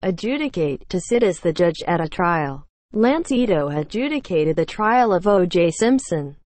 Adjudicate, to sit as the judge at a trial. Lance Ito adjudicated the trial of O.J. Simpson.